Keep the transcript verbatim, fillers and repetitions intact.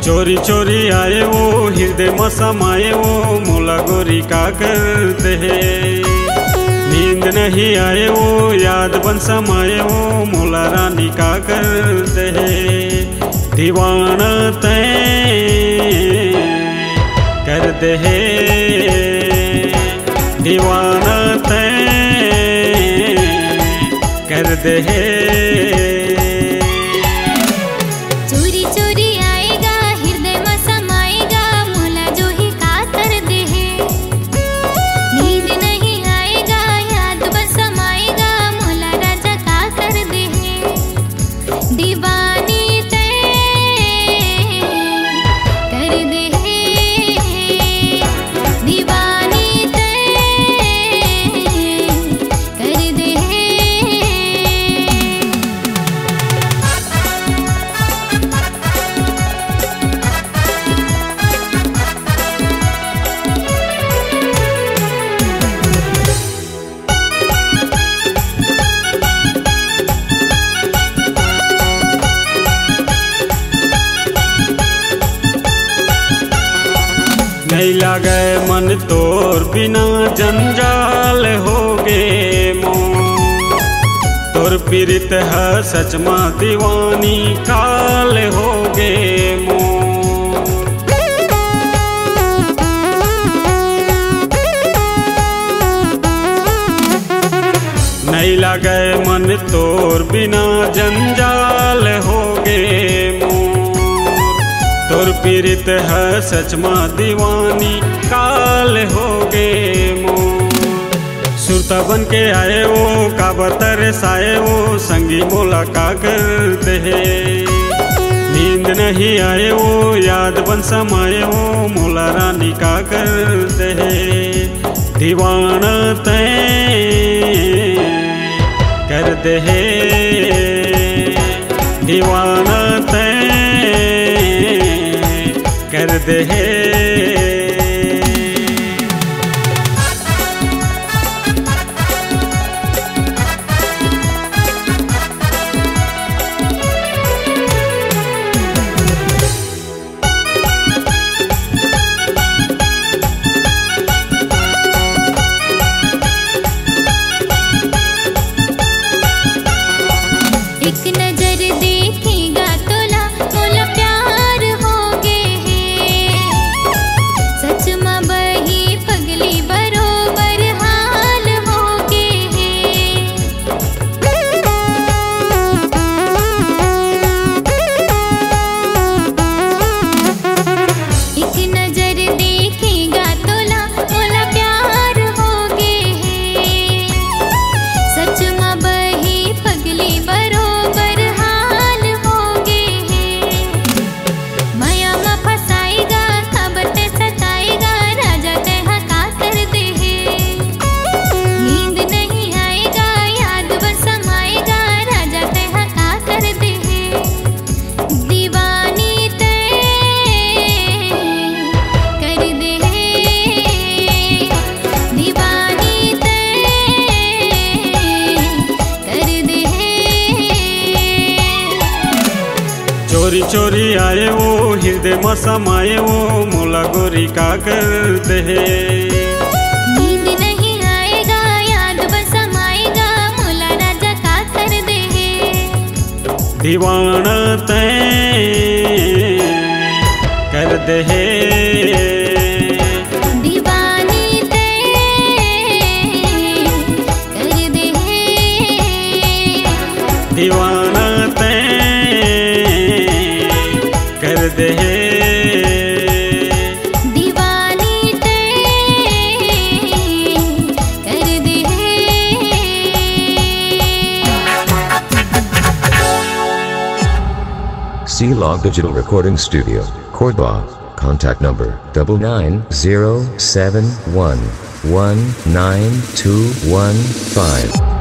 चोरी चोरी आए वो हृदय में समाये वो मोला गोरी का करते है। नींद नहीं आए वो याद बन समाये वो मोला रानी का करते है। दीवाना तैं कर दे है, दीवाना तैं कर दे है। नहीं लागे मन तोर बिना जंजाल हो गे मों। तोर पीड़ित है सच माँ दीवानी काल हो गे मों। नहीं लागे मन तोर बिना जंजाल हो गे मों। तोर पीड़ित है सच माँ दीवानी काल हो गे मों। सुरता बन के आए वो काबा तरसाए वो संगी मोला का करते है। नींद नहीं आए वो याद बन समाये वो मोला रानी का करते है। दीवाना तैं कर दे है, दीवाना तैं कर दे है। चोरी चोरी आए वो हृदय में समाये वो मोला गोरी का करते है। नींद नहीं आएगा याद बस समाएगा मोला राजा का कर दे है। दीवाना तैं कर दे है, दीवानी तैं कर दे है। दीवाना तैं कर दे है। दीवानी तैं कर दे है। C-Log Digital Recording Studio, Cordoba. Contact number double nine zero seven one one nine two one five.